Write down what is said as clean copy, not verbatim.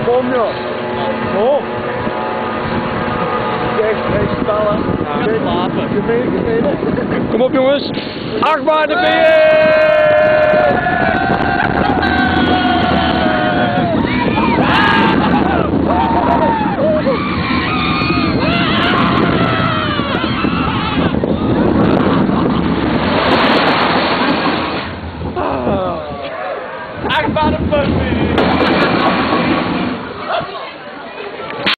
Kom joh. Oh. Echt stallen. Ja, slapen. Je bent Kom op jongens. 8 maar de BE!